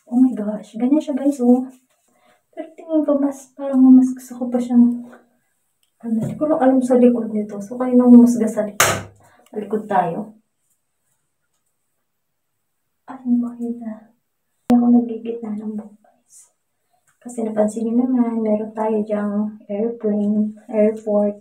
Oh my gosh, ganyan siya guys, oh. Pero tingin ko parang mas gusto ko pa siyang, hindi ko lang alam sa likod nito. So, kayo nang humusga sa likod. Sa likod tayo. Ay, makita. Hindi ako nagigitna ng buhok guys. Kasi napansin niyo naman, meron tayo dyang airplane, airport.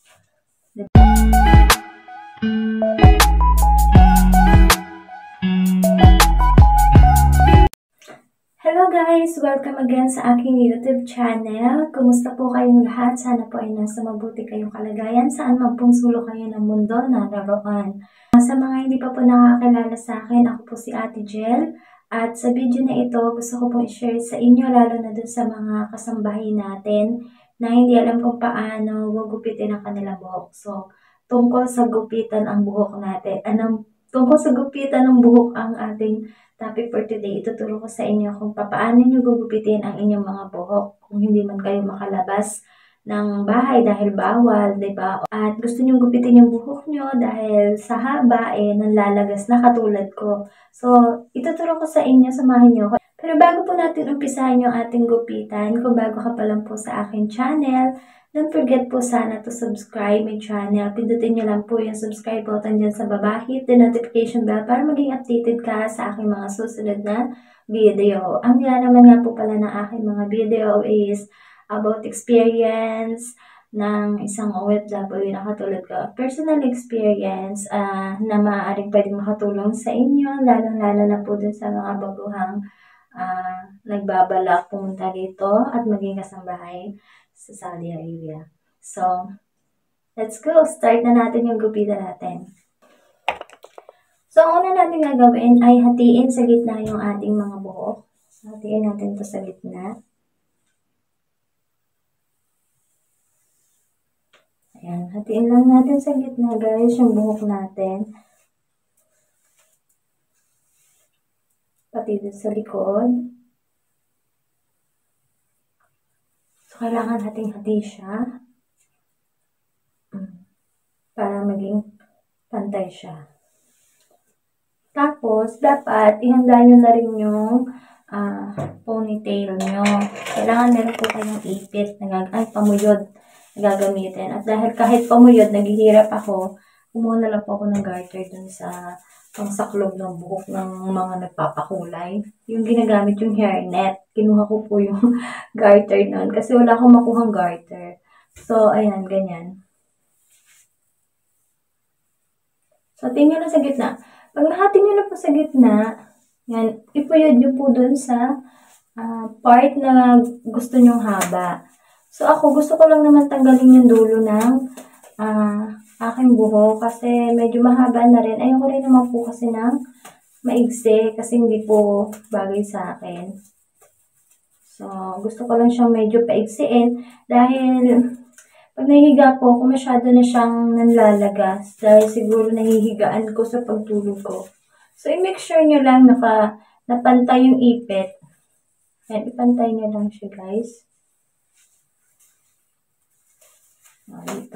Hello guys! Welcome again sa aking YouTube channel. Kumusta po kayong lahat? Sana po ay nasa mabuti kayong kalagayan saan man pong sulok kayo ng mundo naroon. Sa mga hindi pa po nakakilala sa akin, ako po si Ate Jel. At sa video na ito, gusto ko pong i-share sa inyo lalo na dun sa mga kasambahay natin na hindi alam kung paano gugupitin ang kanilang buhok. So, tungkol sa gupitan ang buhok natin. Tungkol sa gupitan ng buhok ang ating topic for today. Ituturo ko sa inyo kung paano nyo gugupitin ang inyong mga buhok kung hindi man kayo makalabas ng bahay dahil bawal, diba? At gusto nyo gupitin yung buhok nyo dahil sa haba, nanlalagas na katulad ko. So, ituturo ko sa inyo, samahan nyo ako. Pero bago po natin umpisahan yung ating gupitan, kung bago ka pa lang po sa aking channel, don't forget po sana to subscribe my channel. Pindutin nyo lang po yung subscribe button dyan sa baba. Hit the notification bell para maging updated ka sa aking mga susunod na video. Ang naman nga po pala ng aking mga video is about experience ng isang OFW na katulad ko. Personal experience na maaaring pwedeng makatulong sa inyo, lalong-lalo na po dun sa mga baguhang nagbabalak pumunta dito at maging kasambahay sa Saudi Arabia. So, let's go! Start na natin yung gupitan natin. So, ang una natin gagawin ay hatiin sa gitna yung ating mga buhok. So, hatiin natin to sa gitna. Ayan, hatiin lang natin sa gitna guys yung buhok natin. Pati dito sa likod. So, kailangan hating-hati siya. Para maging pantay siya. Tapos, dapat ihanda nyo na rin yung ponytail nyo. Kailangan meron po kayong ipit na pamuyod na gagamitin. At dahil kahit pamuyod, naghihirap ako, kumuha na lang po ako ng garter dun sa pangsaklob ng buhok ng mga nagpapakulay. Yung ginagamit yung hairnet. Kinuha ko po yung garter nun kasi wala akong makuhang garter. So, ayan, ganyan. So, tingnan nyo na sa gitna. Pag nahati nyo na po sa gitna, yan, ipuyod nyo po dun sa part na gusto nyong haba. So, ako, gusto ko lang naman tanggalin yung dulo ng aking buhok kasi medyo mahaba na rin. Ayoko rin naman po kasi ng maigsi kasi hindi po bagay sa akin. So, gusto ko lang siyang medyo paigsiin dahil pag nahihiga po ako, masyado na siyang nanlalagas dahil siguro nahihigaan ko sa pagtulog ko. So, i-make sure nyo lang napantay yung ipit. Yan, ipantay nyo lang siya, guys. Dito.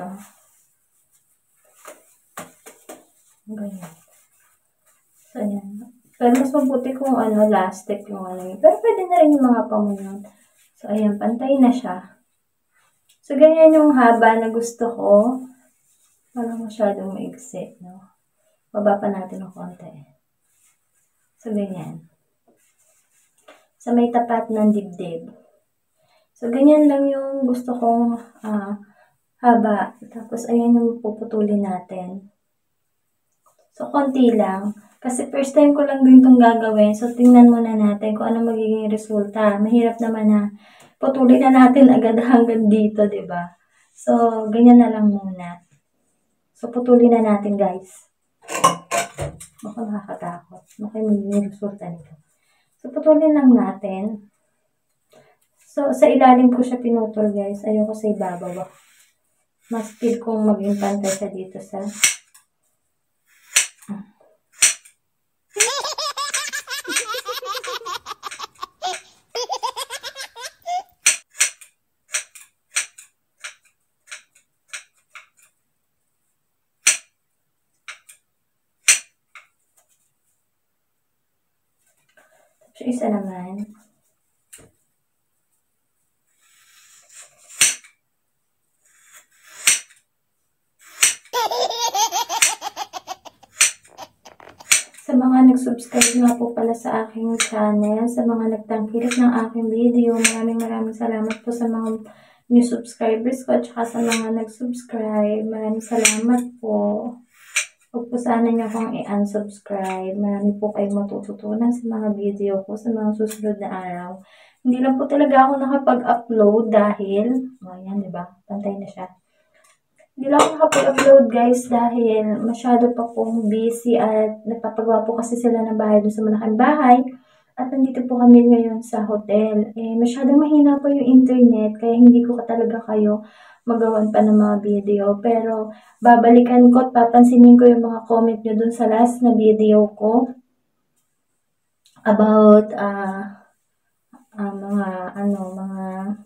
Ganyan. So, yan. Pero mas mabuti kung elastic yung yun. Pero pwede na rin yung mga pamunod. So, ayan, pantay na siya. So, ganyan yung haba na gusto ko. Walang masyadong maigsi, no? Baba pa natin ng konti. So, ganyan. Sa may tapat ng dibdib. So, ganyan lang yung gusto kong haba. Tapos, ayan yung puputulin natin. So, konti lang. Kasi first time ko lang din itong gagawin. So, tingnan muna natin kung ano magiging resulta. Mahirap naman na putulin na natin agad hanggang dito, diba? So, ganyan na lang muna. So, putulin na natin, guys. Baka nakakatakot. Baka may resulta nito. So, putulin lang natin. So, sa ilalim ko siya pinutol, guys. Ayoko sa ibabaw. Mas feel kong maging pantay siya dito sa So, isa naman. Sa mga nag-subscribe nga po pala sa aking channel, sa mga nagtangkilik ng aking video, maraming salamat po sa mga new subscribers ko at saka sa mga nag-subscribe. Maraming salamat po. Huwag po sana niyo akong i-unsubscribe. Marami po kayong matututunan sa mga video ko sa mga susunod na araw. Hindi lang po talaga ako nakapag-upload dahil, ayan, diba? Pantay na siya. Hindi lang ako nakapag-upload guys dahil masyado pa pong busy at nagpapagawa po kasi sila ng bahay doon sa malaking bahay. At nandito po kami ngayon sa hotel. Masyadong mahina po yung internet kaya hindi ko talaga kayo magawan pa ng mga video. Pero babalikan ko at papansinin ko yung mga comment nyo doon sa last na video ko about mga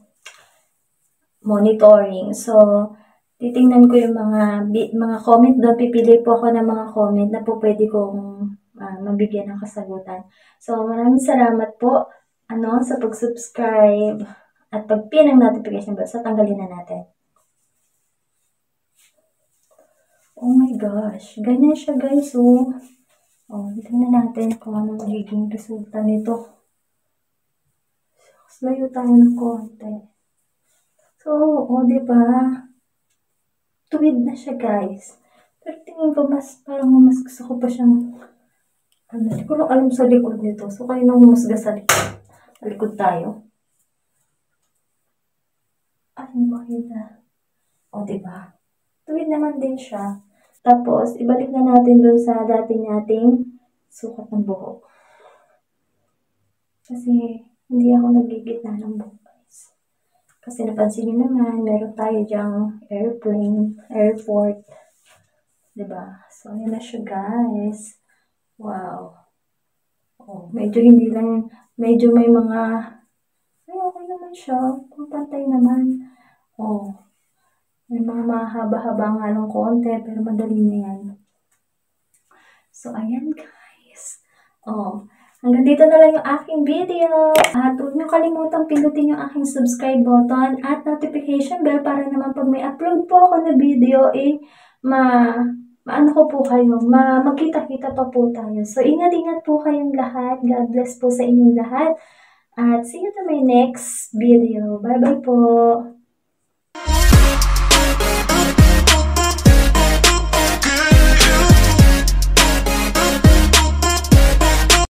monitoring. So, titingnan ko yung mga comment doon. Pipili po ako ng mga comment na po pwede kong mabigyan ng kasagutan. So, maraming salamat po sa pag-subscribe at pag-pin ng notification bell. So, tanggalin na natin. Oh my gosh. Ganyan siya guys. Tingnan natin kung ano magiging resulta nito. Layo tayo ng konti. So, diba? Tuwid na siya, guys. Pero tingin ko parang mas gusto ko pa siyang, hindi ko lang alam sa likod nito. So, kayo nang humusga sa likod. Sa likod tayo. Ay, makita. Diba? Tuwid naman din siya. Tapos, ibalik na natin dun sa dati nating sukat ng buhok. Kasi, hindi ako nagigitna ng buhok, guys. Kasi napansin nyo naman, meron tayo dyang airport. Diba? So, ayan na siya, guys. Wow. Medyo medyo may mga, okay naman siya. Pantay naman. May mga mahaba-haba nga ng konti, pero madali na yan. So, ayan, guys. Hanggang dito na lang yung aking video. At huwag niyo kalimutang pindutin yung aking subscribe button at notification bell para naman pag may upload po ako na video, magkita-kita pa po tayo. So, ingat-ingat po kayong lahat. God bless po sa inyong lahat. At see you to my next video. Bye-bye po.